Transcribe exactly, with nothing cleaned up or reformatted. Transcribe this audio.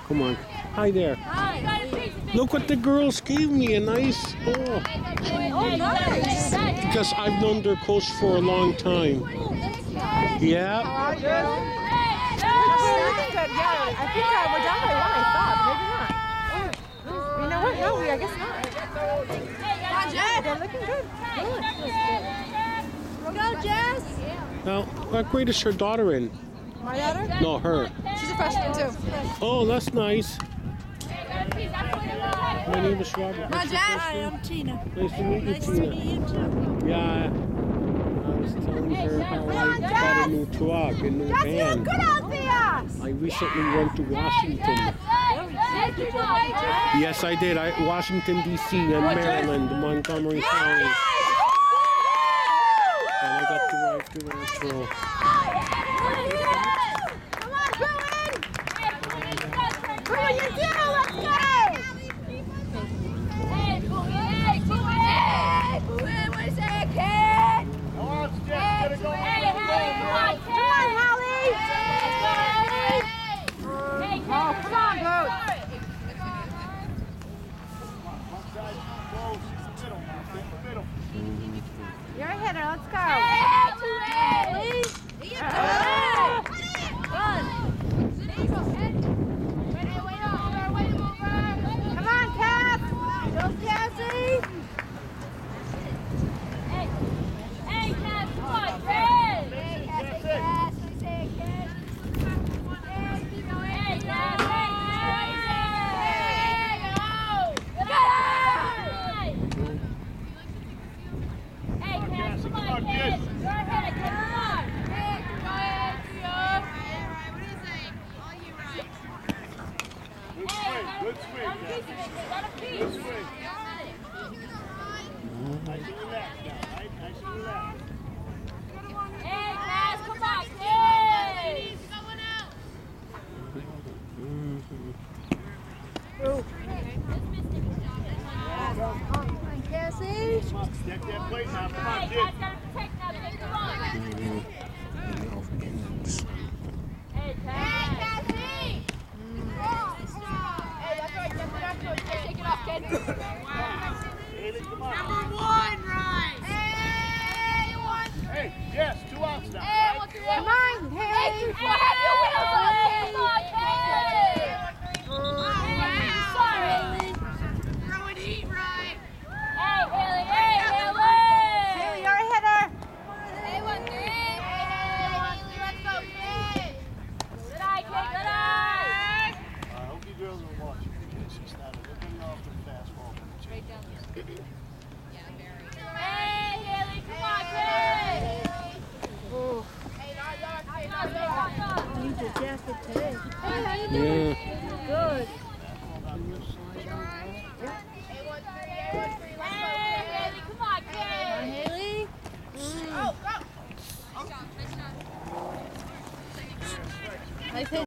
Come on. Hi there. Hi. Look what the girls gave me, a nice ball. Oh, nice. Because I've known their coach for a long time. Yeah. How are you? Looking good. Yeah, I think uh, we're down by one, I thought. Maybe not. You know what? No, we, I guess not. They're looking good. Good. Go, Jess. Now, what grade is her daughter in? My daughter? No, her. She's a freshman, too. Oh, that's nice. My name is Robert. Hi, Hi, I'm Tina. Nice to meet you, Nice Tina. to meet you, too. Yeah, I was telling her how I got a new truck, a new van. Good out there! I recently went to Washington. Yes, I did. I Washington, D C and Maryland, Montgomery County. And I got to ride through Nashville. Come on, Bruin! Bruin, you do! Let's go! Hey, Bruin! Hey, Bruin! Bruin, what is that, kid? Come on, Steph, get it going. Hey, hey, come on, come on, Holly! Hey, oh, come on, Boots! You're a hitter, let's go! Hey, Haley! Run! Come on, Cass! Go, Cassie! Hey, hey, Cass, come on, Cass! Hey, Cass, hey, Cass, hey, Cass! Hey, keep going! Hey, Cass, hey, Cass! Go! Go! Hey, Cass, come on, Cass! Go ahead, come on! Hey, go ahead, Theo! What do you think? All you right. Good swing, good swing. Good swing. Nice and relaxed now, right? Nice and relaxed. Hey, Cass, come on, kid! Going out! Come on, Cassie! Come on, deck that plate now. Come on, Hey, kid. Cass, gotta protect now, kid. Come on! Hey, Cassie! Hey, that's right, Jeff. That's right. Take it off, kid. Haley, come on. Number one, right? Hey, one. Hey, yes, two outs now, Hey, right? one, three, one. Come on, hey. Hey, well, have your wheels on. Come on, hey. Hey, sorry. Throw and eat, right? Hey, Haley. Hey, Haley. Haley, you're a hitter. Hey, one, three. Hey, one, three. Let's go, kid. Good eye, kid. Good eye. I hope you girls are watching. It's just not, they're getting off their fastball. Right down there. Hey, Haley, come on, kid. Oh. Hey, not yard, hey, not yard. I need your jacket today. Hey, how you doing? Yeah. Good. Hey, one, three, hey, one, three, let's go, Haley, come on, kid. Come on, Haley. Mm. Oh, go. Nice hit.